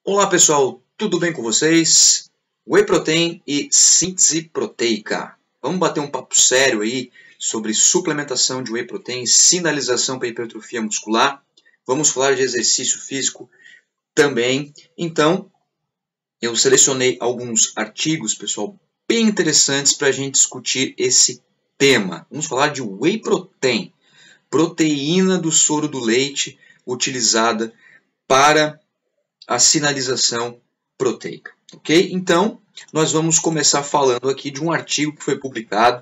Olá pessoal, tudo bem com vocês? Whey Protein e síntese proteica. Vamos bater um papo sério aí sobre suplementação de Whey Protein, sinalização para hipertrofia muscular. Vamos falar de exercício físico também. Então, eu selecionei alguns artigos, pessoal, bem interessantes para a gente discutir esse tema. Vamos falar de Whey Protein, proteína do soro do leite utilizada para a sinalização proteica, ok? Então, nós vamos começar falando aqui de um artigo que foi publicado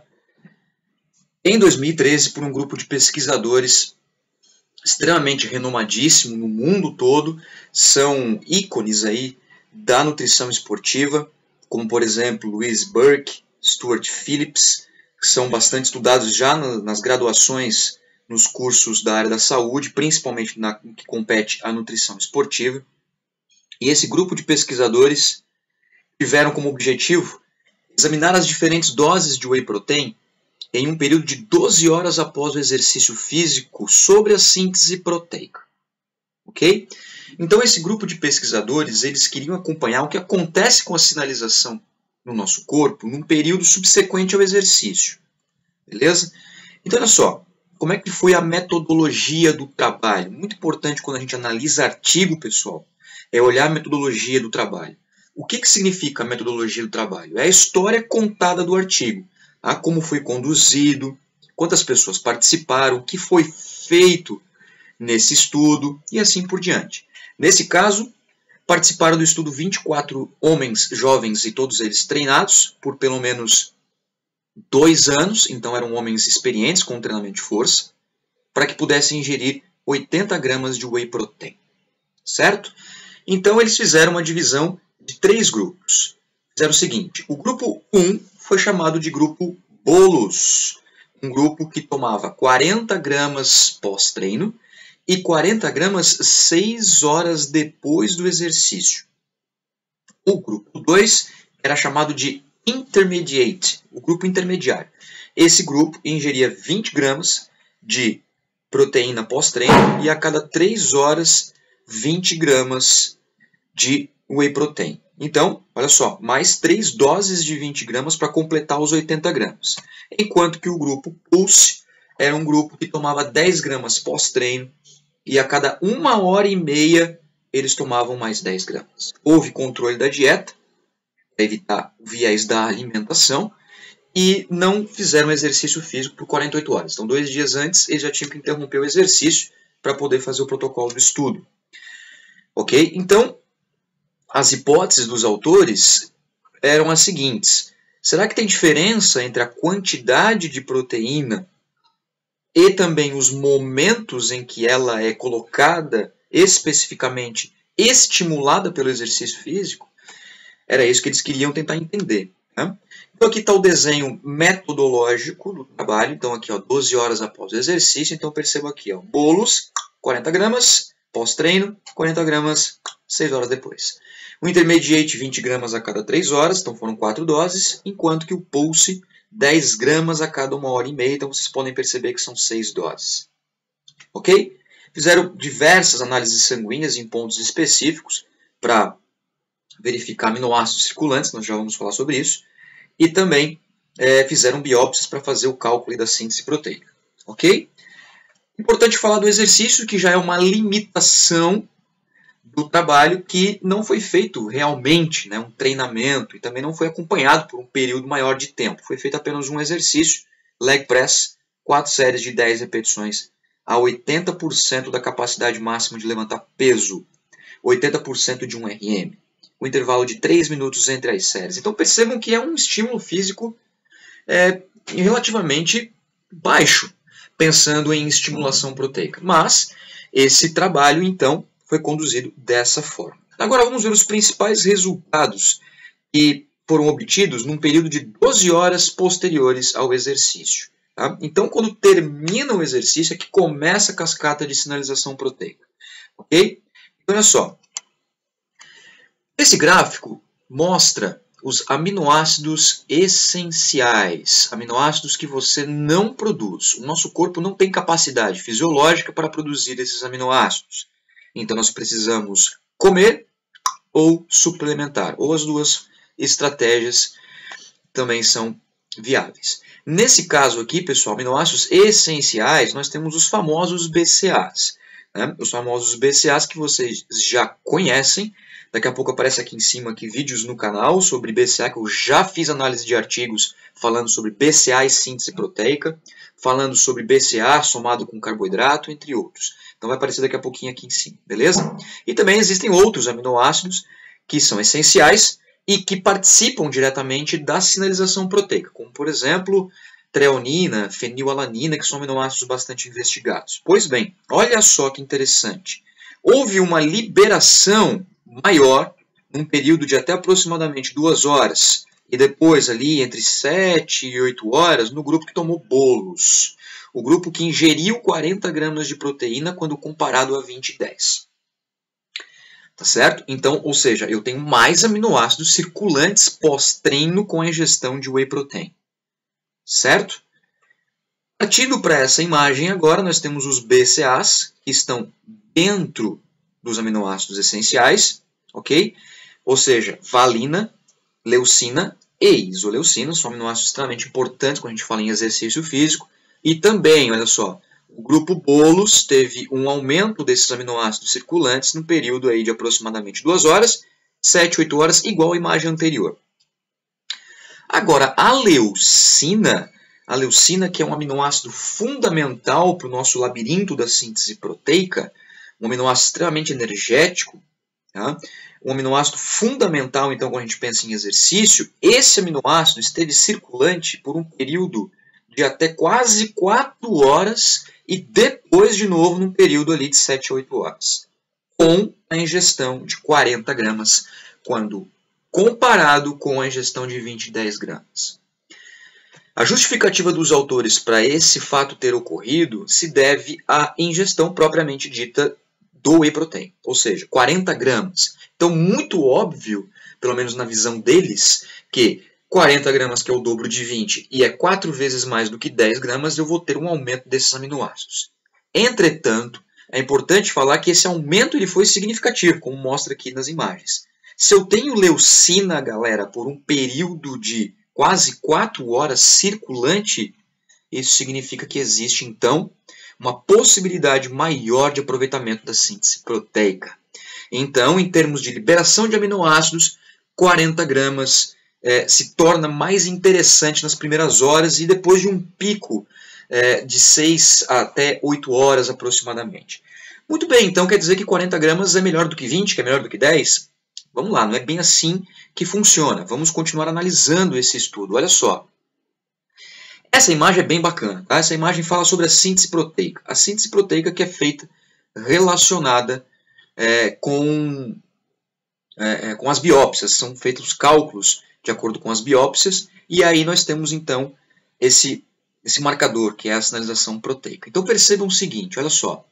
em 2013 por um grupo de pesquisadores extremamente renomadíssimo no mundo todo, são ícones aí da nutrição esportiva, como por exemplo Louise Burke, Stuart Phillips, que são bastante estudados já nas graduações nos cursos da área da saúde, principalmente no que compete à nutrição esportiva. E esse grupo de pesquisadores tiveram como objetivo examinar as diferentes doses de Whey Protein em um período de 12 horas após o exercício físico sobre a síntese proteica. Ok? Então esse grupo de pesquisadores, eles queriam acompanhar o que acontece com a sinalização no nosso corpo num período subsequente ao exercício. Beleza? Então olha só, como é que foi a metodologia do trabalho? Muito importante quando a gente analisa artigo, pessoal, é olhar a metodologia do trabalho. O que significa a metodologia do trabalho? É a história contada do artigo. Tá? Como foi conduzido, quantas pessoas participaram, o que foi feito nesse estudo e assim por diante. Nesse caso, participaram do estudo 24 homens jovens e todos eles treinados por pelo menos 2 anos, então eram homens experientes com treinamento de força, para que pudessem ingerir 80 gramas de Whey Protein. Certo? Então, eles fizeram uma divisão de 3 grupos. Fizeram o seguinte, o grupo 1 foi chamado de grupo Bolus, um grupo que tomava 40 gramas pós-treino e 40 gramas 6 horas depois do exercício. O grupo 2 era chamado de Intermediate, o grupo intermediário. Esse grupo ingeria 20 gramas de proteína pós-treino e a cada 3 horas 20 gramas de Whey Protein. Então, olha só, mais 3 doses de 20 gramas para completar os 80 gramas. Enquanto que o grupo Pulse era um grupo que tomava 10 gramas pós-treino e a cada 1h30 eles tomavam mais 10 gramas. Houve controle da dieta, para evitar o viés da alimentação, e não fizeram exercício físico por 48 horas. Então, 2 dias antes, eles já tinham que interromper o exercício para poder fazer o protocolo do estudo. Ok? Então, as hipóteses dos autores eram as seguintes. Será que tem diferença entre a quantidade de proteína e também os momentos em que ela é colocada especificamente estimulada pelo exercício físico? Era isso que eles queriam tentar entender. Né? Então aqui está o desenho metodológico do trabalho. Então aqui, ó, 12 horas após o exercício. Então perceba aqui, ó, bolos, 40 gramas, pós-treino, 40 gramas, 6 horas depois. O Intermediate, 20 gramas a cada 3 horas, então foram 4 doses, enquanto que o Pulse, 10 gramas a cada 1h30, então vocês podem perceber que são 6 doses. Ok? Fizeram diversas análises sanguíneas em pontos específicos para verificar aminoácidos circulantes, nós já vamos falar sobre isso, e também fizeram biópsias para fazer o cálculo da síntese proteica. Ok? Importante falar do exercício, que já é uma limitação do trabalho que não foi feito realmente, né, um treinamento, e também não foi acompanhado por um período maior de tempo. Foi feito apenas um exercício, leg press, 4 séries de 10 repetições, a 80% da capacidade máxima de levantar peso, 80% de 1 RM, com intervalo de 3 minutos entre as séries. Então percebam que é um estímulo físico relativamente baixo, pensando em estimulação proteica. Mas esse trabalho, então, foi conduzido dessa forma. Agora vamos ver os principais resultados que foram obtidos num período de 12 horas posteriores ao exercício. Tá? Então, quando termina o exercício, é que começa a cascata de sinalização proteica. Ok? Então, olha só. Esse gráfico mostra os aminoácidos essenciais, aminoácidos que você não produz. O nosso corpo não tem capacidade fisiológica para produzir esses aminoácidos. Então, nós precisamos comer ou suplementar, ou as duas estratégias também são viáveis. Nesse caso aqui, pessoal, aminoácidos essenciais, nós temos os famosos BCAAs, né? Os famosos BCAAs que vocês já conhecem. Daqui a pouco aparece aqui em cima aqui vídeos no canal sobre BCA, que eu já fiz análise de artigos falando sobre BCA e síntese proteica, falando sobre BCA somado com carboidrato, entre outros. Então vai aparecer daqui a pouquinho aqui em cima, beleza? E também existem outros aminoácidos que são essenciais e que participam diretamente da sinalização proteica, como por exemplo, treonina, fenilalanina, que são aminoácidos bastante investigados. Pois bem, olha só que interessante. Houve uma liberação maior, num período de até aproximadamente 2 horas, e depois ali entre 7 e 8 horas, no grupo que tomou bolos. O grupo que ingeriu 40 gramas de proteína quando comparado a 20 e 10. Tá certo? Então, ou seja, eu tenho mais aminoácidos circulantes pós-treino com a ingestão de whey protein. Certo? Partindo para essa imagem agora, nós temos os BCAAs, que estão dentro dos aminoácidos essenciais, ok? Ou seja, valina, leucina e isoleucina são aminoácidos extremamente importantes quando a gente fala em exercício físico. E também, olha só, o grupo bolos teve um aumento desses aminoácidos circulantes no período aí de aproximadamente 2 horas, 7, 8 horas, igual à imagem anterior. Agora, a leucina que é um aminoácido fundamental para o nosso labirinto da síntese proteica, um aminoácido extremamente energético, tá? Um aminoácido fundamental, então, quando a gente pensa em exercício, esse aminoácido esteve circulante por um período de até quase 4 horas e depois, de novo, num período ali de 7 a 8 horas, com a ingestão de 40 gramas, quando comparado com a ingestão de 20 e 10 gramas. A justificativa dos autores para esse fato ter ocorrido se deve à ingestão propriamente dita do whey protein, ou seja, 40 gramas. Então, muito óbvio, pelo menos na visão deles, que 40 gramas, que é o dobro de 20, e é 4 vezes mais do que 10 gramas, eu vou ter um aumento desses aminoácidos. Entretanto, é importante falar que esse aumento ele foi significativo, como mostra aqui nas imagens. Se eu tenho leucina, galera, por um período de quase 4 horas circulante, isso significa que existe, então, uma possibilidade maior de aproveitamento da síntese proteica. Então, em termos de liberação de aminoácidos, 40 gramas se torna mais interessante nas primeiras horas e depois de um pico de 6 até 8 horas aproximadamente. Muito bem, então quer dizer que 40 gramas é melhor do que 20, que é melhor do que 10? Vamos lá, não é bem assim que funciona. Vamos continuar analisando esse estudo. Olha só. Essa imagem é bem bacana, tá? Essa imagem fala sobre a síntese proteica. A síntese proteica que é feita relacionada com as biópsias. São feitos os cálculos de acordo com as biópsias. E aí nós temos, então, esse marcador, que é a sinalização proteica. Então percebam o seguinte, olha só.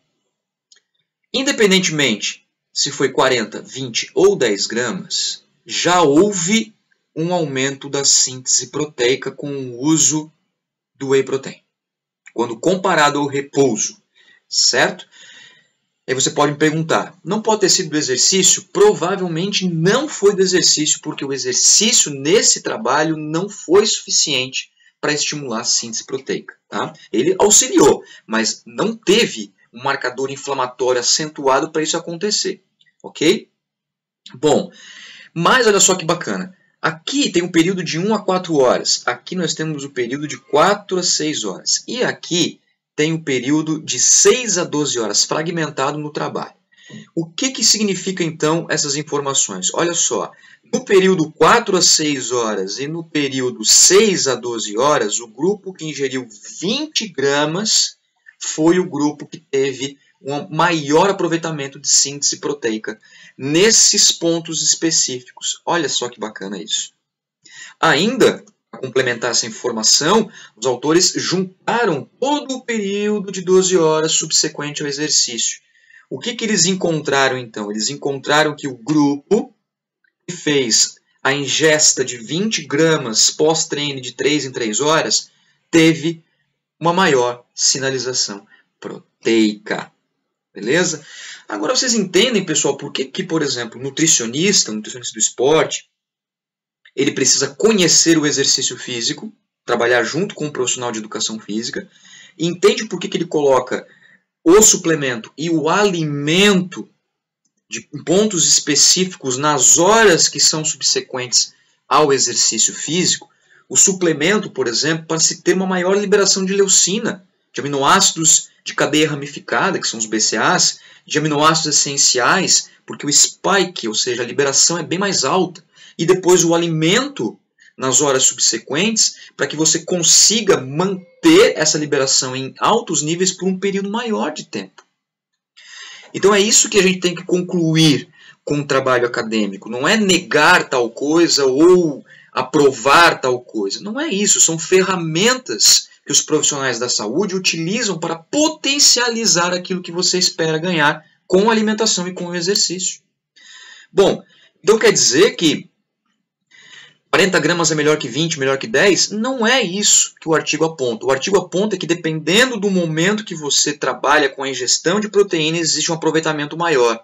Independentemente se foi 40, 20 ou 10 gramas, já houve um aumento da síntese proteica com o uso do whey protein, quando comparado ao repouso, certo? Aí você pode me perguntar, não pode ter sido do exercício? Provavelmente não foi do exercício, porque o exercício nesse trabalho não foi suficiente para estimular a síntese proteica, tá? Ele auxiliou, mas não teve um marcador inflamatório acentuado para isso acontecer, ok? Bom, mas olha só que bacana. Aqui tem um período de 1 a 4 horas. Aqui nós temos o período de 4 a 6 horas. E aqui tem o período de 6 a 12 horas, fragmentado no trabalho. O que significa, então, essas informações? Olha só, no período 4 a 6 horas e no período 6 a 12 horas, o grupo que ingeriu 20 gramas foi o grupo que teve um maior aproveitamento de síntese proteica nesses pontos específicos. Olha só que bacana isso. Ainda, para complementar essa informação, os autores juntaram todo o período de 12 horas subsequente ao exercício. O que eles encontraram, então? Eles encontraram que o grupo que fez a ingesta de 20 gramas pós-treino de 3 em 3 horas teve uma maior sinalização proteica. Beleza? Agora vocês entendem, pessoal, por que, por exemplo, o nutricionista do esporte, ele precisa conhecer o exercício físico, trabalhar junto com um profissional de educação física, e entende por que ele coloca o suplemento e o alimento de pontos específicos nas horas que são subsequentes ao exercício físico. O suplemento, por exemplo, para se ter uma maior liberação de leucina, de aminoácidos de cadeia ramificada, que são os BCAAs, de aminoácidos essenciais, porque o spike, ou seja, a liberação é bem mais alta. E depois o alimento nas horas subsequentes, para que você consiga manter essa liberação em altos níveis por um período maior de tempo. Então é isso que a gente tem que concluir com o trabalho acadêmico. Não é negar tal coisa ou aprovar tal coisa. Não é isso. São ferramentas que os profissionais da saúde utilizam para potencializar aquilo que você espera ganhar com a alimentação e com o exercício. Bom, então quer dizer que 40 gramas é melhor que 20, melhor que 10? Não é isso que o artigo aponta. O artigo aponta que dependendo do momento que você trabalha com a ingestão de proteínas, existe um aproveitamento maior.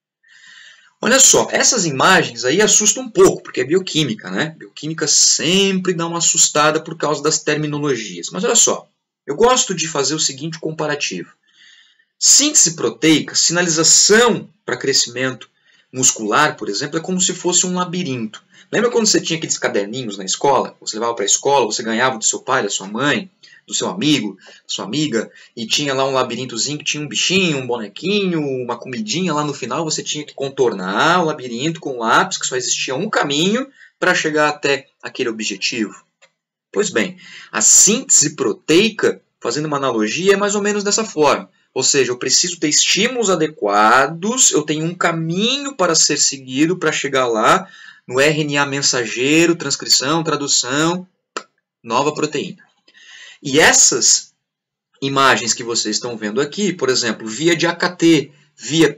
Olha só, essas imagens aí assustam um pouco, porque é bioquímica, né? Bioquímica sempre dá uma assustada por causa das terminologias. Mas olha só, eu gosto de fazer o seguinte comparativo. Síntese proteica, sinalização para crescimento muscular, por exemplo, é como se fosse um labirinto. Lembra quando você tinha aqueles caderninhos na escola? Você levava para a escola, você ganhava do seu pai, da sua mãe, do seu amigo, da sua amiga, e tinha lá um labirintozinho que tinha um bichinho, um bonequinho, uma comidinha lá no final, você tinha que contornar o labirinto com um lápis, que só existia um caminho para chegar até aquele objetivo. Pois bem, a síntese proteica, fazendo uma analogia, é mais ou menos dessa forma. Ou seja, eu preciso ter estímulos adequados, eu tenho um caminho para ser seguido para chegar lá no RNA mensageiro, transcrição, tradução, nova proteína. E essas imagens que vocês estão vendo aqui, por exemplo, via de AKT, via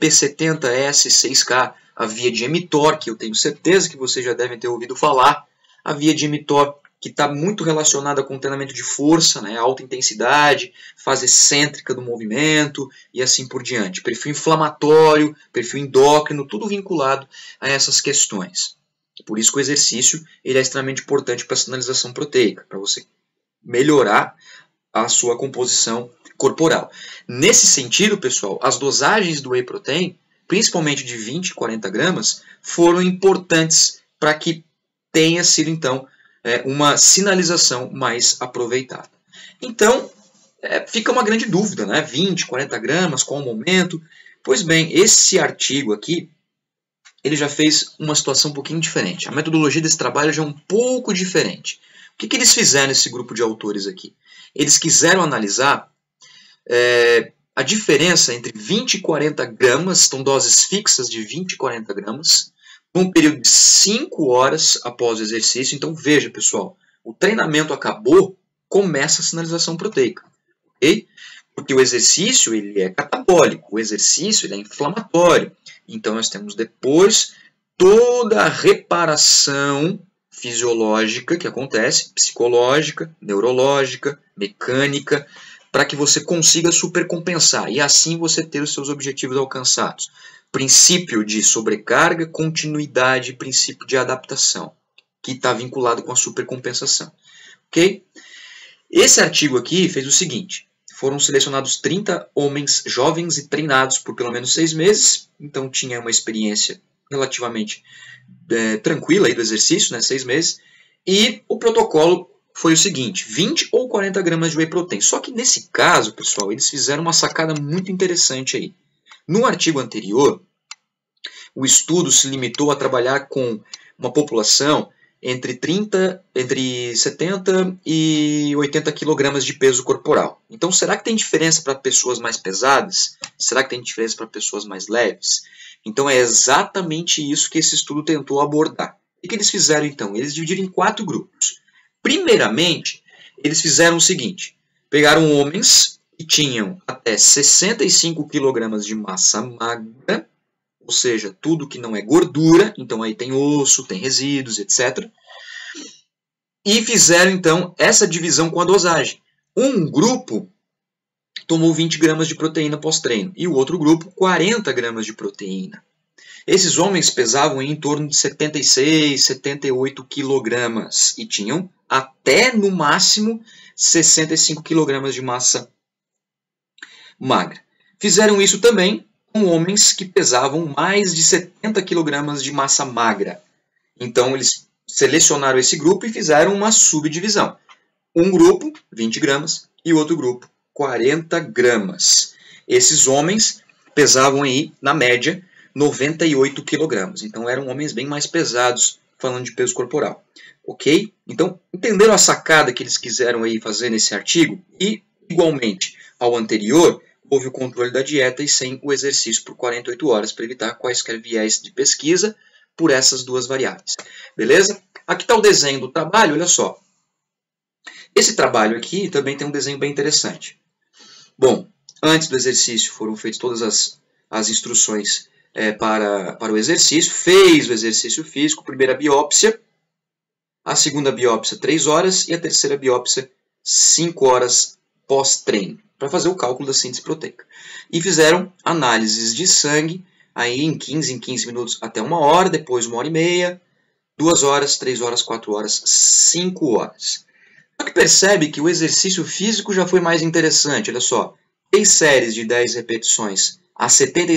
P70S6K, a via de mTOR, que eu tenho certeza que vocês já devem ter ouvido falar, a via de mTOR, que está muito relacionada com o treinamento de força, né, alta intensidade, fase excêntrica do movimento e assim por diante. Perfil inflamatório, perfil endócrino, tudo vinculado a essas questões. Por isso que o exercício ele é extremamente importante para a sinalização proteica, para você melhorar a sua composição corporal. Nesse sentido, pessoal, as dosagens do Whey Protein, principalmente de 20 e 40 gramas, foram importantes para que tenha sido, então, uma sinalização mais aproveitada. Então, fica uma grande dúvida, né? 20, 40 gramas, qual o momento? Pois bem, esse artigo aqui, ele já fez uma situação um pouquinho diferente. A metodologia desse trabalho já é um pouco diferente. O que eles fizeram nesse grupo de autores aqui? Eles quiseram analisar a diferença entre 20 e 40 gramas, são doses fixas de 20 e 40 gramas, num período de 5 horas após o exercício. Então veja, pessoal, o treinamento acabou, começa a sinalização proteica. Okay? Porque o exercício ele é catabólico, o exercício ele é inflamatório. Então nós temos depois toda a reparação fisiológica que acontece, psicológica, neurológica, mecânica, para que você consiga supercompensar e assim você ter os seus objetivos alcançados. Princípio de sobrecarga, continuidade e princípio de adaptação, que está vinculado com a supercompensação. Ok? Esse artigo aqui fez o seguinte: foram selecionados 30 homens jovens e treinados por pelo menos 6 meses, então tinha uma experiência relativamente tranquila aí do exercício, né, 6 meses, e o protocolo foi o seguinte: 20 ou 40 gramas de Whey Protein. Só que nesse caso, pessoal, eles fizeram uma sacada muito interessante aí. No artigo anterior, o estudo se limitou a trabalhar com uma população entre 70 e 80 kg de peso corporal. Então, será que tem diferença para pessoas mais pesadas? Será que tem diferença para pessoas mais leves? Então, é exatamente isso que esse estudo tentou abordar. O que eles fizeram, então? Eles dividiram em 4 grupos. Primeiramente, eles fizeram o seguinte: pegaram homens que tinham até 65 kg de massa magra, ou seja, tudo que não é gordura, então aí tem osso, tem resíduos, etc. E fizeram, então, essa divisão com a dosagem. Um grupo tomou 20 gramas de proteína pós-treino e o outro grupo 40 gramas de proteína. Esses homens pesavam em torno de 76, 78 quilogramas e tinham até no máximo 65 quilogramas de massa magra. Fizeram isso também com homens que pesavam mais de 70 quilogramas de massa magra. Então eles selecionaram esse grupo e fizeram uma subdivisão. Um grupo, 20 gramas, e outro grupo, 40 gramas. Esses homens pesavam aí, na média, 98 quilogramas. Então eram homens bem mais pesados, falando de peso corporal. Ok? Então, entenderam a sacada que eles quiseram aí fazer nesse artigo? E, igualmente ao anterior, houve o controle da dieta e sem o exercício por 48 horas para evitar quaisquer viés de pesquisa por essas duas variáveis. Beleza? Aqui está o desenho do trabalho, olha só. Esse trabalho aqui também tem um desenho bem interessante. Bom, antes do exercício foram feitas todas as instruções para o exercício, fez o exercício físico, primeira biópsia, a segunda biópsia 3 horas e a terceira biópsia 5 horas pós-treino, para fazer o cálculo da síntese proteica. E fizeram análises de sangue aí em 15 minutos até 1 hora, depois 1 hora e meia, 2 horas, 3 horas, 4 horas, 5 horas. Só que percebe que o exercício físico já foi mais interessante, olha só, 3 séries de 10 repetições a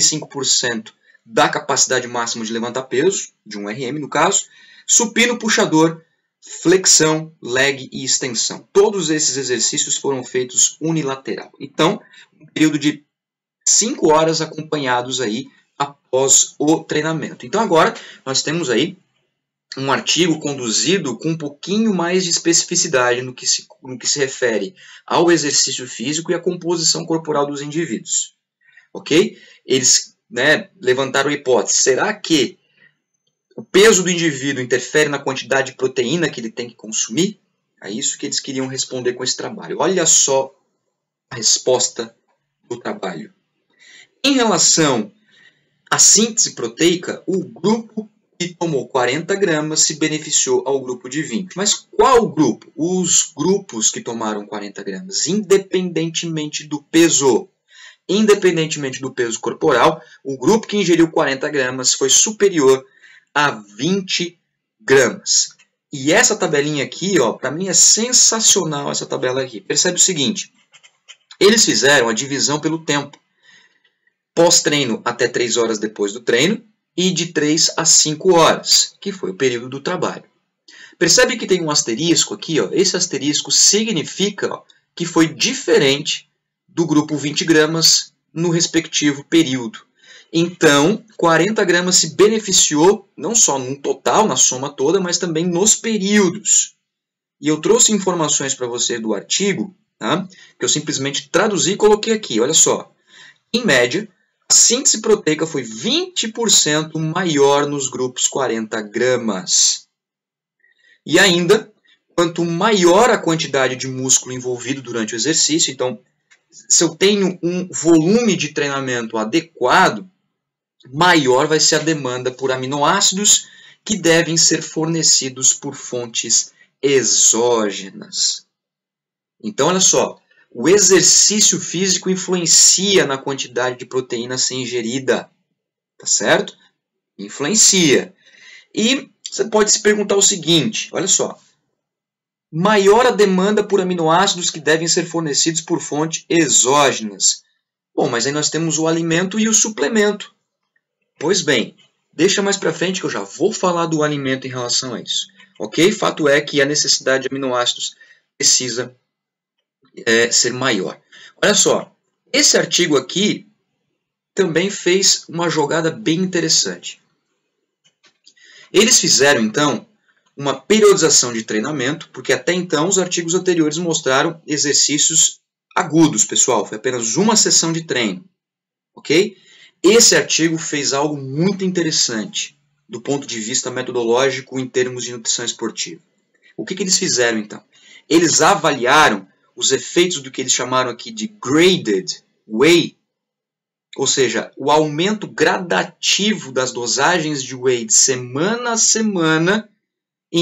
75% da capacidade máxima de levantar peso, de 1 RM no caso, supino, puxador, flexão, leg e extensão. Todos esses exercícios foram feitos unilateral. Então, um período de 5 horas acompanhados aí após o treinamento. Então agora nós temos aí um artigo conduzido com um pouquinho mais de especificidade no que se refere ao exercício físico e à composição corporal dos indivíduos. Ok? Eles levantaram a hipótese, será que o peso do indivíduo interfere na quantidade de proteína que ele tem que consumir? É isso que eles queriam responder com esse trabalho. Olha só a resposta do trabalho. Em relação à síntese proteica, o grupo que tomou 40 gramas se beneficiou ao grupo de 20. Mas qual grupo? Os grupos que tomaram 40 gramas, independentemente do peso. Independentemente do peso corporal, o grupo que ingeriu 40 gramas foi superior a 20 gramas. E essa tabelinha aqui, para mim é sensacional essa tabela aqui. Percebe o seguinte, eles fizeram a divisão pelo tempo. Pós-treino até 3 horas depois do treino e de 3 a 5 horas, que foi o período do trabalho. Percebe que tem um asterisco aqui, esse asterisco significa que foi diferente do grupo 20 gramas no respectivo período. Então, 40 gramas se beneficiou, não só no total, na soma toda, mas também nos períodos. E eu trouxe informações para você do artigo, tá? Que eu simplesmente traduzi e coloquei aqui. Olha só, em média, a síntese proteica foi 20% maior nos grupos 40 gramas. E ainda, quanto maior a quantidade de músculo envolvido durante o exercício, então, se eu tenho um volume de treinamento adequado, maior vai ser a demanda por aminoácidos que devem ser fornecidos por fontes exógenas. Então, olha só, o exercício físico influencia na quantidade de proteína a ser ingerida, tá certo? Influencia. E você pode se perguntar o seguinte, olha só, maior a demanda por aminoácidos que devem ser fornecidos por fontes exógenas. Bom, mas aí nós temos o alimento e o suplemento. Pois bem, deixa mais para frente que eu já vou falar do alimento em relação a isso. Ok? Fato é que a necessidade de aminoácidos precisa ser maior. Olha só, esse artigo aqui também fez uma jogada bem interessante. Eles fizeram, então, uma periodização de treinamento, porque até então os artigos anteriores mostraram exercícios agudos, pessoal. Foi apenas uma sessão de treino. Ok? Esse artigo fez algo muito interessante do ponto de vista metodológico em termos de nutrição esportiva. O que eles fizeram, então? Eles avaliaram os efeitos do que eles chamaram aqui de graded whey, ou seja, o aumento gradativo das dosagens de whey de semana a semana,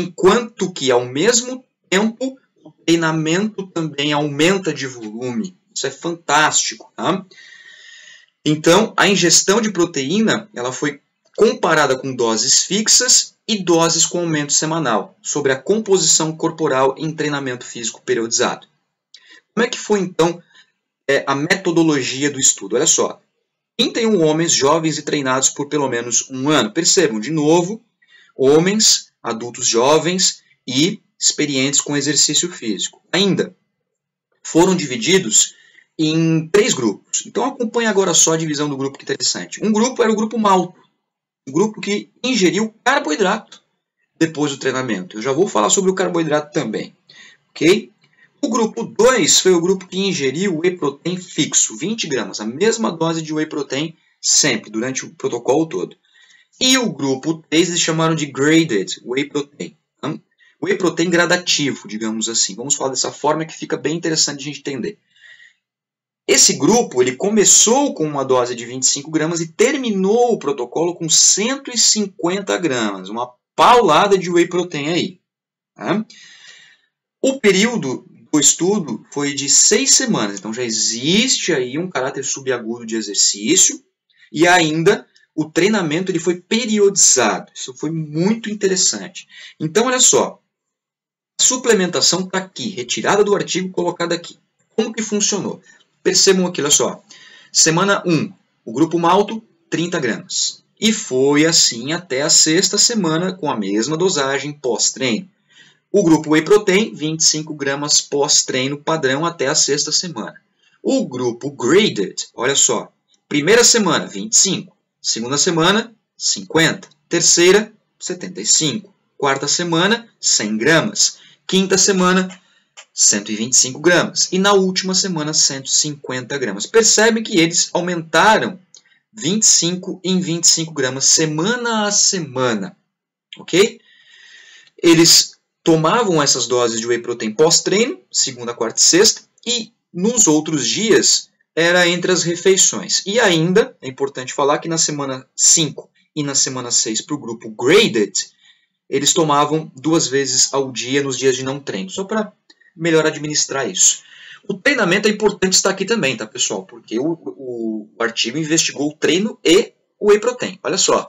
enquanto que, ao mesmo tempo, o treinamento também aumenta de volume. Isso é fantástico. Tá? Então, a ingestão de proteína ela foi comparada com doses fixas e doses com aumento semanal, sobre a composição corporal em treinamento físico periodizado. Como é que foi, então, a metodologia do estudo? Olha só, 31 homens jovens e treinados por pelo menos um ano. Percebam, de novo, homens, adultos jovens e experientes com exercício físico. Ainda, foram divididos em 3 grupos. Então, acompanhe agora só a divisão do grupo, que interessante. Um grupo era o grupo malto, um grupo que ingeriu carboidrato depois do treinamento. Eu já vou falar sobre o carboidrato também. Ok? O grupo 2 foi o grupo que ingeriu whey protein fixo, 20 gramas, a mesma dose de whey protein sempre, durante o protocolo todo. E o grupo 3 eles chamaram de graded whey protein. Whey protein gradativo, digamos assim. Vamos falar dessa forma que fica bem interessante de a gente entender. Esse grupo ele começou com uma dose de 25 gramas e terminou o protocolo com 150 gramas. Uma paulada de whey protein aí. Tá? O período do estudo foi de 6 semanas. Então já existe aí um caráter subagudo de exercício. E ainda o treinamento ele foi periodizado. Isso foi muito interessante. Então olha só. A suplementação está aqui, retirada do artigo, colocada aqui. Como que funcionou? Percebam aqui, olha só. Semana 1, o grupo malto, 30 gramas. E foi assim até a 6ª semana, com a mesma dosagem pós-treino. O grupo whey protein, 25 gramas pós-treino padrão até a 6ª semana. O grupo graded, olha só. Primeira semana, 25. Segunda semana, 50. Terceira, 75. Quarta semana, 100 gramas. Quinta semana, 125 gramas. E na última semana, 150 gramas. Percebem que eles aumentaram 25 em 25 gramas, semana a semana. Ok? Eles tomavam essas doses de whey protein pós-treino, segunda, quarta e sexta, e nos outros dias era entre as refeições. E ainda, é importante falar que na semana 5 e na semana 6 para o grupo graded, eles tomavam 2 vezes ao dia nos dias de não treino, só para melhor administrar isso. O treinamento é importante estar aqui também, tá, pessoal? Porque o artigo investigou o treino e o whey protein. Olha só.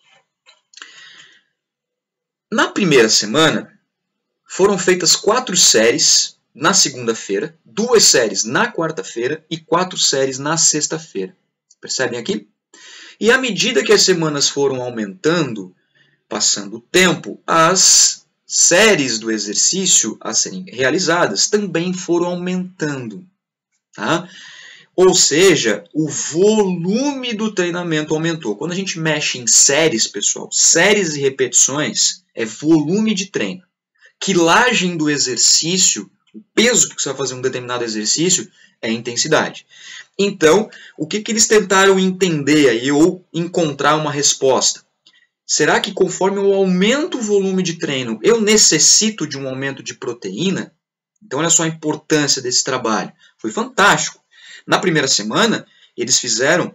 Na primeira semana, foram feitas 4 séries na segunda-feira, 2 séries na quarta-feira e 4 séries na sexta-feira. Percebem aqui? E à medida que as semanas foram aumentando, passando o tempo, as séries do exercício a serem realizadas também foram aumentando. Tá? Ou seja, o volume do treinamento aumentou. Quando a gente mexe em séries, pessoal, séries e repetições é volume de treino. Quilagem do exercício, o peso que você vai fazer um determinado exercício é intensidade. Então, o que eles tentaram entender aí ou encontrar uma resposta? Será que conforme eu aumento o volume de treino, eu necessito de um aumento de proteína? Então, olha só a importância desse trabalho. Foi fantástico. Na primeira semana, eles fizeram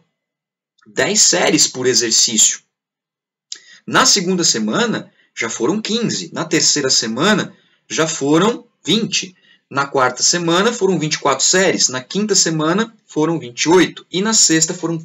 10 séries por exercício. Na segunda semana, já foram 15. Na terceira semana, já foram 20. Na quarta semana, foram 24 séries. Na quinta semana, foram 28. E na sexta, foram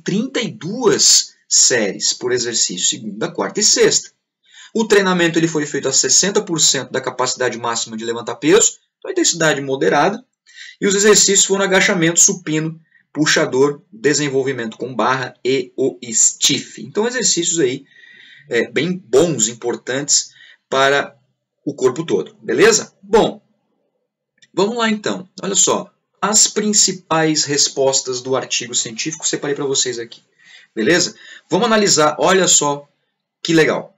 32 séries por exercício, segunda, quarta e sexta. O treinamento ele foi feito a 60% da capacidade máxima de levantar peso, então intensidade moderada, e os exercícios foram agachamento, supino, puxador, desenvolvimento com barra e o stiff. Então exercícios aí bem bons, importantes para o corpo todo, beleza? Bom, vamos lá então, olha só, as principais respostas do artigo científico, separei para vocês aqui. Beleza? Vamos analisar, olha só que legal.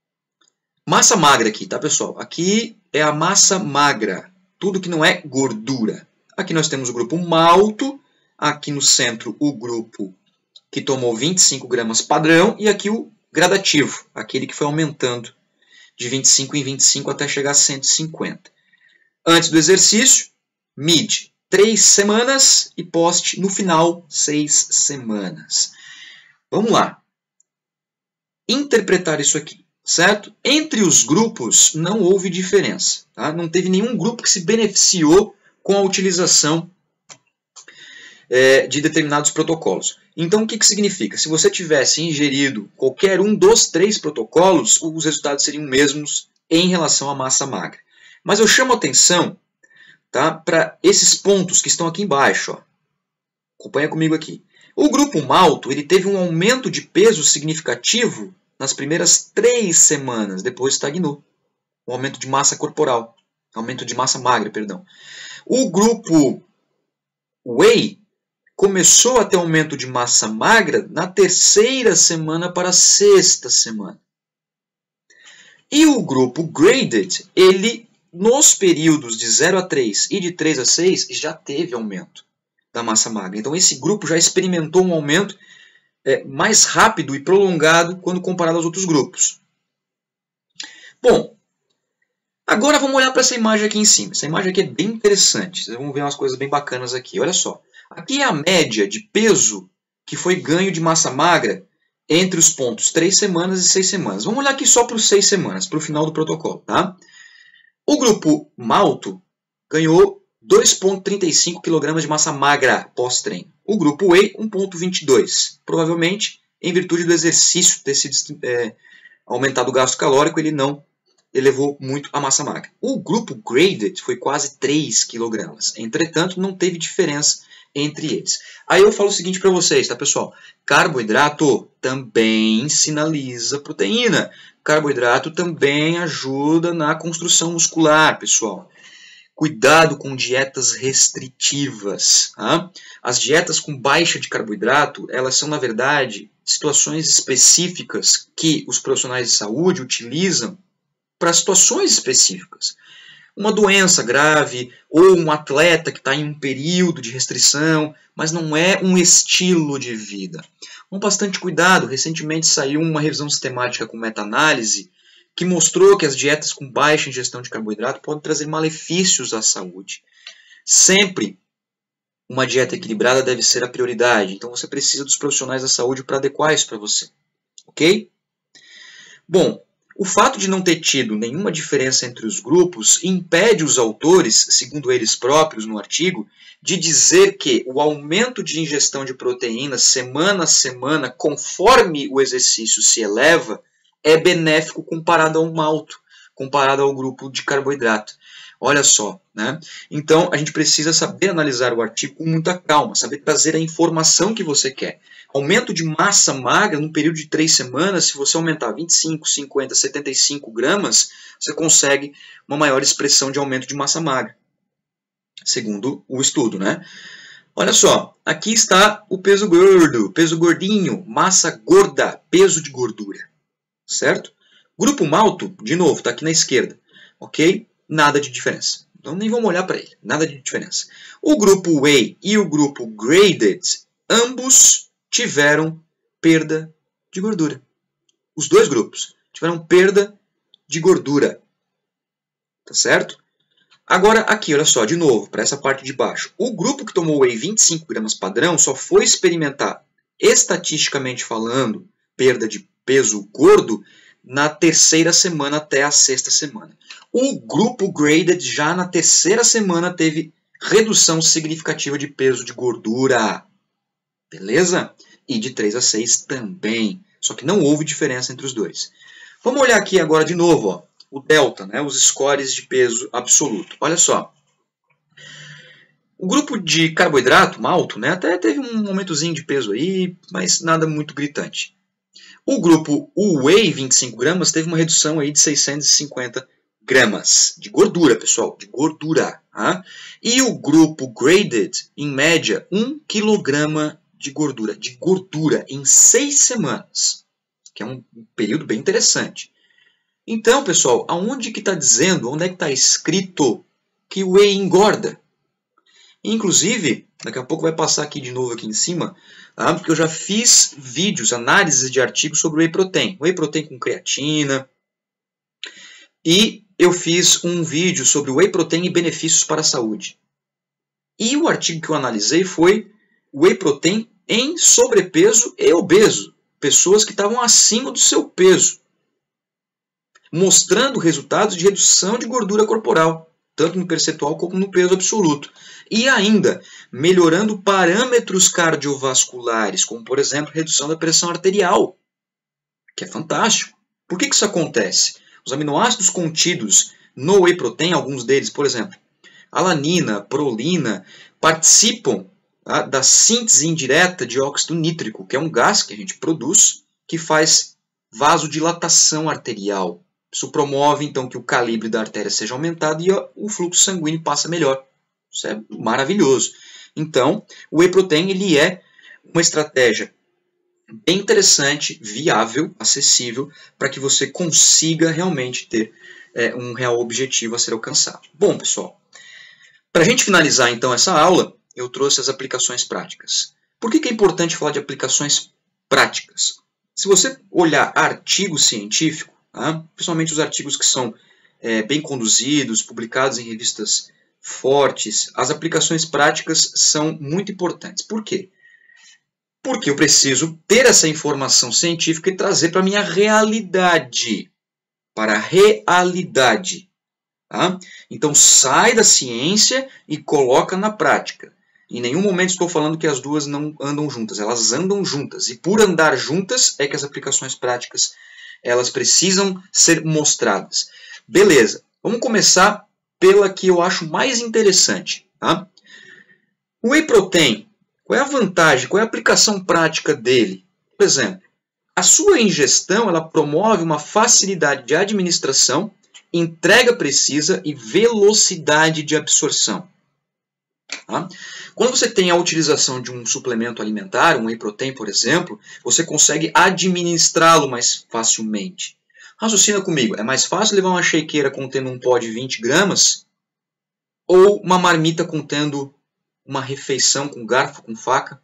Massa magra aqui, tá, pessoal? Aqui é a massa magra, tudo que não é gordura. Aqui nós temos o grupo malto, aqui no centro o grupo que tomou 25 gramas padrão e aqui o gradativo, aquele que foi aumentando de 25 em 25 até chegar a 150. Antes do exercício, mid, 3 semanas e post no final, 6 semanas. Vamos lá. Interpretar isso aqui, certo? Entre os grupos não houve diferença. Tá? Não teve nenhum grupo que se beneficiou com a utilização de determinados protocolos. Então, o que significa? Se você tivesse ingerido qualquer um dos 3 protocolos, os resultados seriam mesmos em relação à massa magra. Mas eu chamo a atenção, tá, para esses pontos que estão aqui embaixo. Ó. Acompanha comigo aqui. O grupo malto ele teve um aumento de peso significativo nas primeiras 3 semanas, depois estagnou. Um aumento de massa corporal, aumento de massa magra, perdão. O grupo whey começou a ter aumento de massa magra na 3ª semana para a 6ª semana. E o grupo graded, ele nos períodos de 0 a 3 e de 3 a 6 já teve aumento da massa magra. Então esse grupo já experimentou um aumento mais rápido e prolongado quando comparado aos outros grupos. Bom, agora vamos olhar para essa imagem aqui em cima. Essa imagem aqui é bem interessante. Vocês vão ver umas coisas bem bacanas aqui. Olha só. Aqui é a média de peso que foi ganho de massa magra entre os pontos 3 semanas e 6 semanas. Vamos olhar aqui só para os 6 semanas, para o final do protocolo. Tá? O grupo malto ganhou 2,35 kg de massa magra pós-treino. O grupo whey, 1,22. Provavelmente, em virtude do exercício ter sido aumentado o gasto calórico, ele não elevou muito a massa magra. O grupo graded foi quase 3 kg. Entretanto, não teve diferença entre eles. Aí eu falo o seguinte para vocês, tá, pessoal? Carboidrato também sinaliza proteína. Carboidrato também ajuda na construção muscular, pessoal. Cuidado com dietas restritivas. Tá? As dietas com baixa de carboidrato, elas são, na verdade, situações específicas que os profissionais de saúde utilizam para situações específicas. Uma doença grave ou um atleta que está em um período de restrição, mas não é um estilo de vida. Com bastante cuidado, recentemente saiu uma revisão sistemática com meta-análise que mostrou que as dietas com baixa ingestão de carboidrato podem trazer malefícios à saúde. Sempre uma dieta equilibrada deve ser a prioridade, então você precisa dos profissionais da saúde para adequar isso para você. Ok? Bom, o fato de não ter tido nenhuma diferença entre os grupos impede os autores, segundo eles próprios no artigo, de dizer que o aumento de ingestão de proteínas semana a semana, conforme o exercício se eleva, é benéfico comparado ao malto, comparado ao grupo de carboidrato. Olha só, né? Então a gente precisa saber analisar o artigo com muita calma, saber trazer a informação que você quer. Aumento de massa magra num período de 3 semanas, se você aumentar 25, 50, 75 gramas, você consegue uma maior expressão de aumento de massa magra, segundo o estudo, né? Olha só, aqui está o peso gordo, peso gordinho, massa gorda, peso de gordura, certo? Grupo malto, de novo, está aqui na esquerda, ok? Nada de diferença. Então nem vamos olhar para ele, nada de diferença. O grupo whey e o grupo graded, ambos tiveram perda de gordura. Os dois grupos tiveram perda de gordura. Tá certo? Agora aqui, olha só, de novo, para essa parte de baixo. O grupo que tomou whey 25 gramas padrão só foi experimentar, estatisticamente falando, perda de peso gordo na 3ª semana até a 6ª semana. O grupo graded já na 3ª semana teve redução significativa de peso de gordura. Beleza? E de 3 a 6 também. Só que não houve diferença entre os dois. Vamos olhar aqui agora de novo, ó, o delta, né, os scores de peso absoluto. Olha só. O grupo de carboidrato, malto, né, até teve um aumentozinho de peso aí, mas nada muito gritante. O grupo whey 25 gramas teve uma redução aí de 650 gramas de gordura, pessoal, de gordura. Tá? E o grupo graded, em média, 1 kg de gordura em 6 semanas, que é um período bem interessante. Então, pessoal, aonde que está dizendo, onde é que está escrito que o whey engorda? Inclusive, daqui a pouco vai passar aqui de novo aqui em cima, tá? Porque eu já fiz vídeos, análises de artigos sobre whey protein com creatina, e eu fiz um vídeo sobre whey protein e benefícios para a saúde. E o artigo que eu analisei foi whey protein em sobrepeso e obeso, pessoas que estavam acima do seu peso, mostrando resultados de redução de gordura corporal. tanto no percentual como no peso absoluto. E ainda, melhorando parâmetros cardiovasculares, como por exemplo, redução da pressão arterial, que é fantástico. Por que isso acontece? Os aminoácidos contidos no whey protein, alguns deles, por exemplo, alanina, prolina, participam da síntese indireta de óxido nítrico, que é um gás que a gente produz, que faz vasodilatação arterial. Isso promove, então, que o calibre da artéria seja aumentado e o fluxo sanguíneo passa melhor. Isso é maravilhoso. Então, o whey protein ele é uma estratégia bem interessante, viável, acessível, para que você consiga realmente ter um real objetivo a ser alcançado. Bom, pessoal, para a gente finalizar, então, essa aula, eu trouxe as aplicações práticas. Por que é importante falar de aplicações práticas? Se você olhar artigo científico, principalmente os artigos que são bem conduzidos, publicados em revistas fortes, as aplicações práticas são muito importantes. Por quê? Porque eu preciso ter essa informação científica e trazer para a minha realidade. Para a realidade. Então sai da ciência e coloca na prática. Em nenhum momento estou falando que as duas não andam juntas. Elas andam juntas. E por andar juntas é que as aplicações práticas elas precisam ser mostradas. Beleza, vamos começar pela que eu acho mais interessante. O whey protein, qual é a vantagem, qual é a aplicação prática dele? Por exemplo, a sua ingestão ela promove uma facilidade de administração, entrega precisa e velocidade de absorção. Quando você tem a utilização de um suplemento alimentar, um whey protein, por exemplo, você consegue administrá-lo mais facilmente. Raciocina comigo, é mais fácil levar uma shakeira contendo um pó de 20 gramas ou uma marmita contendo uma refeição com garfo, com faca?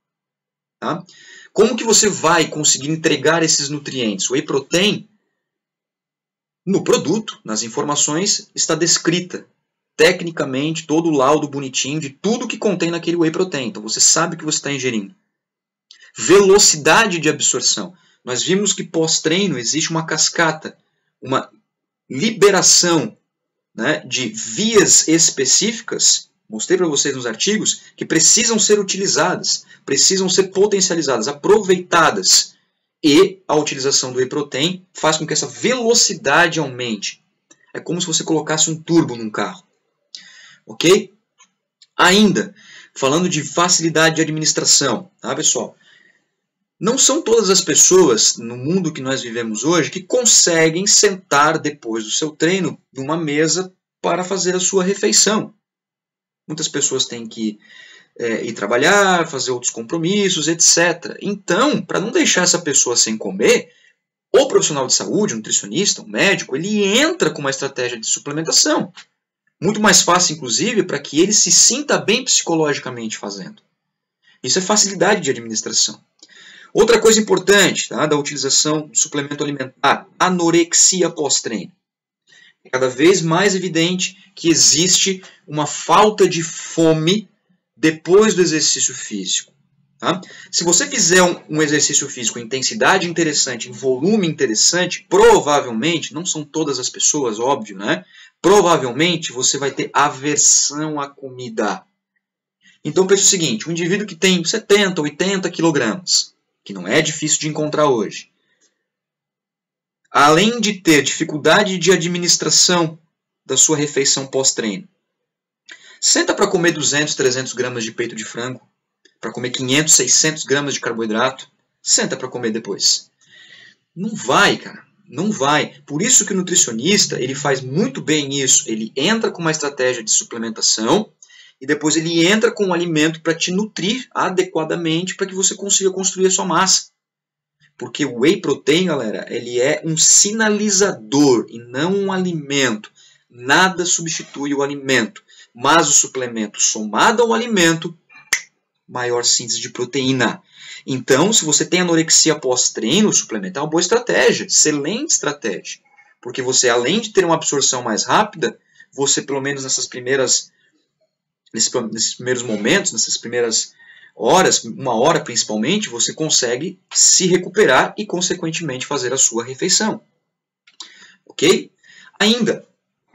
Como que você vai conseguir entregar esses nutrientes? O whey protein, no produto, nas informações, está descrita tecnicamente todo o laudo bonitinho de tudo que contém naquele whey protein. Então você sabe o que você está ingerindo. Velocidade de absorção. Nós vimos que pós-treino existe uma cascata, uma liberação de vias específicas, mostrei para vocês nos artigos, que precisam ser utilizadas, precisam ser potencializadas, aproveitadas. E a utilização do whey protein faz com que essa velocidade aumente. É como se você colocasse um turbo num carro. Ok? Ainda, falando de facilidade de administração, pessoal? Não são todas as pessoas no mundo que nós vivemos hoje que conseguem sentar depois do seu treino numa mesa para fazer a sua refeição. Muitas pessoas têm que ir trabalhar, fazer outros compromissos, etc. Então, para não deixar essa pessoa sem comer, o profissional de saúde, um nutricionista, um médico, ele entra com uma estratégia de suplementação. Muito mais fácil, inclusive, para que ele se sinta bem psicologicamente fazendo. Isso é facilidade de administração. Outra coisa importante da utilização do suplemento alimentar, anorexia pós-treino. É cada vez mais evidente que existe uma falta de fome depois do exercício físico. Se você fizer um exercício físico em intensidade interessante, em volume interessante, provavelmente, não são todas as pessoas, óbvio, provavelmente você vai ter aversão à comida. Então pense o seguinte, um indivíduo que tem 70, 80 quilogramas, que não é difícil de encontrar hoje, além de ter dificuldade de administração da sua refeição pós-treino, senta para comer 200, 300 gramas de peito de frango, para comer 500, 600 gramas de carboidrato, senta para comer depois. Não vai, cara. Não vai. Por isso que o nutricionista ele faz muito bem isso. Ele entra com uma estratégia de suplementação e depois ele entra com um alimento para te nutrir adequadamente para que você consiga construir a sua massa. Porque o whey protein, galera, ele é um sinalizador e não um alimento. Nada substitui o alimento. Mas o suplemento somado ao alimento, maior síntese de proteína. Então, se você tem anorexia pós-treino, suplementar é uma boa estratégia, excelente estratégia. Porque você, além de ter uma absorção mais rápida, você, pelo menos nesses primeiros momentos, nessas primeiras horas, 1 hora principalmente, você consegue se recuperar e, consequentemente, fazer a sua refeição. Ok? Ainda,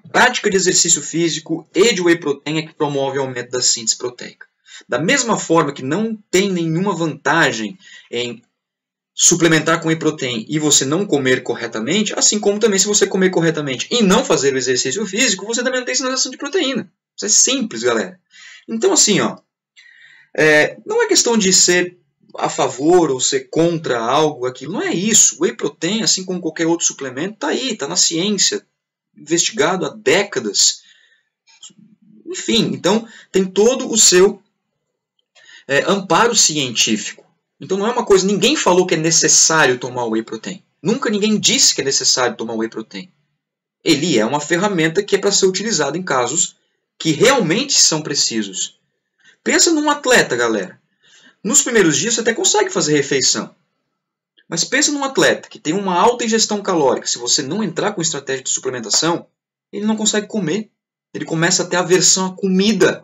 prática de exercício físico e de whey protein é que promove o aumento da síntese proteica. Da mesma forma que não tem nenhuma vantagem em suplementar com whey protein e você não comer corretamente, assim como também se você comer corretamente e não fazer o exercício físico, você também não tem sinalização de proteína. Isso é simples, galera. Então, assim, ó, não é questão de ser a favor ou ser contra algo, aquilo. Não é isso. O whey protein, assim como qualquer outro suplemento, está aí, está na ciência, investigado há décadas. Enfim, então tem todo o seu amparo científico. Então não é uma coisa, ninguém falou que é necessário tomar o whey protein. Nunca ninguém disse que é necessário tomar o whey protein. Ele é uma ferramenta que é para ser utilizada em casos que realmente são precisos. Pensa num atleta, galera. Nos primeiros dias você até consegue fazer refeição. Mas pensa num atleta que tem uma alta ingestão calórica. Se você não entrar com estratégia de suplementação, ele não consegue comer. Ele começa a ter aversão à comida.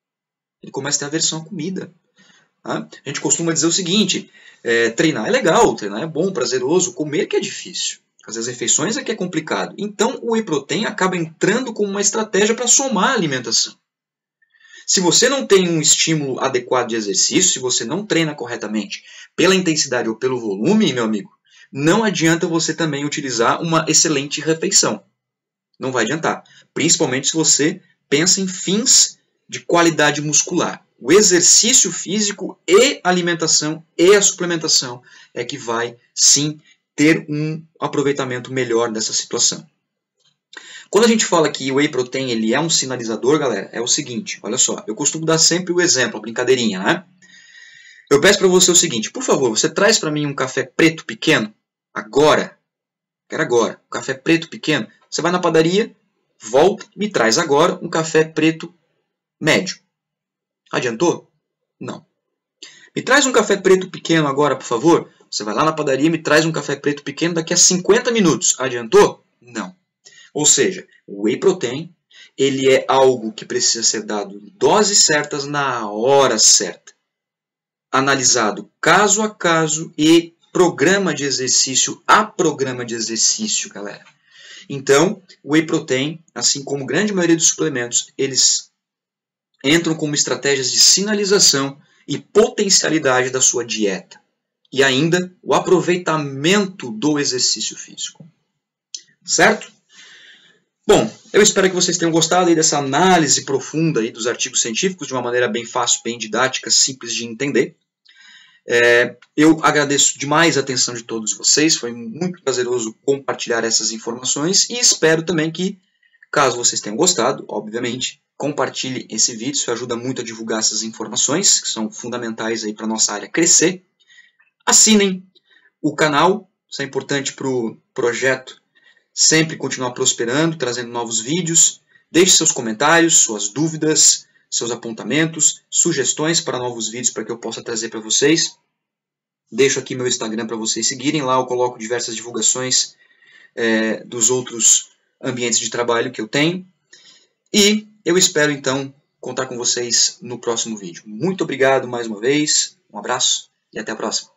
A gente costuma dizer o seguinte, treinar é legal, treinar é bom, prazeroso, comer que é difícil. Fazer as refeições é que é complicado. Então o whey protein acaba entrando como uma estratégia para somar a alimentação. Se você não tem um estímulo adequado de exercício, se você não treina corretamente pela intensidade ou pelo volume, meu amigo, não adianta você também utilizar uma excelente refeição. Não vai adiantar. Principalmente se você pensa em fins de qualidade muscular. O exercício físico e a alimentação e a suplementação é que vai, sim, ter um aproveitamento melhor dessa situação. Quando a gente fala que o whey protein ele é um sinalizador, galera, é o seguinte, olha só, eu costumo dar sempre o exemplo, a brincadeirinha, né? Eu peço para você o seguinte, por favor, você traz para mim um café preto pequeno, agora, quero agora, um café preto pequeno, você vai na padaria, volta, me traz agora um café preto médio. Adiantou? Não. Me traz um café preto pequeno agora, por favor. Você vai lá na padaria e me traz um café preto pequeno daqui a 50 minutos. Adiantou? Não. Ou seja, o whey protein ele é algo que precisa ser dado em doses certas na hora certa. Analisado caso a caso e programa de exercício a programa de exercício, galera. Então, o whey protein, assim como a grande maioria dos suplementos, eles entram como estratégias de sinalização e potencialidade da sua dieta. E ainda o aproveitamento do exercício físico. Certo? Bom, eu espero que vocês tenham gostado aí dessa análise profunda aí dos artigos científicos de uma maneira bem fácil, bem didática, simples de entender. Eu agradeço demais a atenção de todos vocês, foi muito prazeroso compartilhar essas informações e espero também que, caso vocês tenham gostado, obviamente, compartilhe esse vídeo, isso ajuda muito a divulgar essas informações, que são fundamentais aí para a nossa área crescer. Assinem o canal, isso é importante para o projeto sempre continuar prosperando, trazendo novos vídeos. Deixe seus comentários, suas dúvidas, seus apontamentos, sugestões para novos vídeos para que eu possa trazer para vocês. Deixo aqui meu Instagram para vocês seguirem, lá eu coloco diversas divulgações dos outros ambientes de trabalho que eu tenho. E eu espero, então, contar com vocês no próximo vídeo. Muito obrigado mais uma vez, um abraço e até a próxima.